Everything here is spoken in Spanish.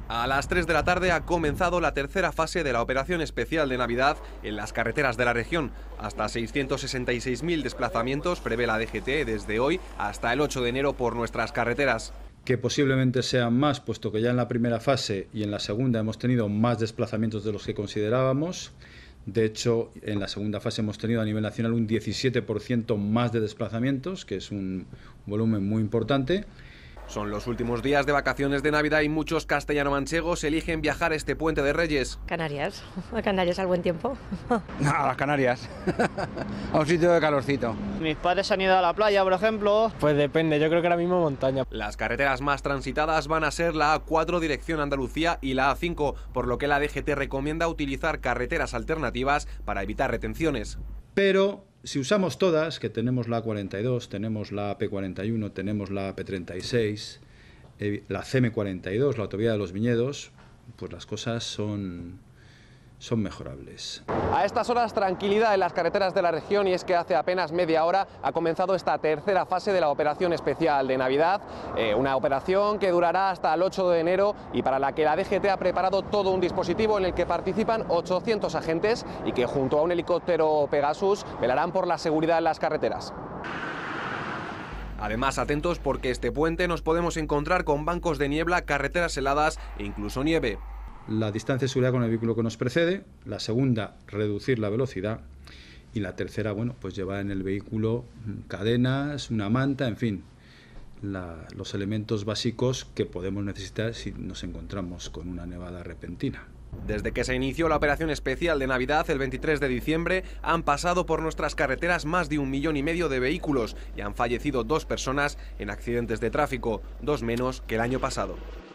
A las 3 de la tarde ha comenzado la tercera fase de la operación especial de Navidad en las carreteras de la región. Hasta 666.000 desplazamientos prevé la DGT desde hoy hasta el 8 de enero por nuestras carreteras. Que posiblemente sean más, puesto que ya en la primera fase y en la segunda hemos tenido más desplazamientos de los que considerábamos. De hecho, en la segunda fase hemos tenido a nivel nacional un 17% más de desplazamientos, que es un volumen muy importante. Son los últimos días de vacaciones de Navidad y muchos castellano-manchegos eligen viajar este puente de Reyes. Canarias, a Canarias al buen tiempo. A las Canarias, a un sitio de calorcito. Mis padres han ido a la playa, por ejemplo. Pues depende, yo creo que ahora mismo montaña. Las carreteras más transitadas van a ser la A4 dirección Andalucía y la A5, por lo que la DGT recomienda utilizar carreteras alternativas para evitar retenciones. Pero si usamos todas, que tenemos la A42, tenemos la AP41, tenemos la AP36, la CM42, la autovía de los Viñedos, pues las cosas son mejorables. A estas horas tranquilidad en las carreteras de la región, y es que hace apenas media hora ha comenzado esta tercera fase de la operación especial de Navidad, una operación que durará hasta el 8 de enero y para la que la DGT ha preparado todo un dispositivo en el que participan 800 agentes y que junto a un helicóptero Pegasus velarán por la seguridad en las carreteras. Además, atentos porque este puente nos podemos encontrar con bancos de niebla, carreteras heladas e incluso nieve. La distancia de seguridad con el vehículo que nos precede, la segunda, reducir la velocidad, y la tercera, bueno, pues llevar en el vehículo cadenas, una manta, en fin, los elementos básicos que podemos necesitar si nos encontramos con una nevada repentina. Desde que se inició la operación especial de Navidad el 23 de diciembre, han pasado por nuestras carreteras más de 1,5 millones de vehículos y han fallecido 2 personas en accidentes de tráfico, 2 menos que el año pasado.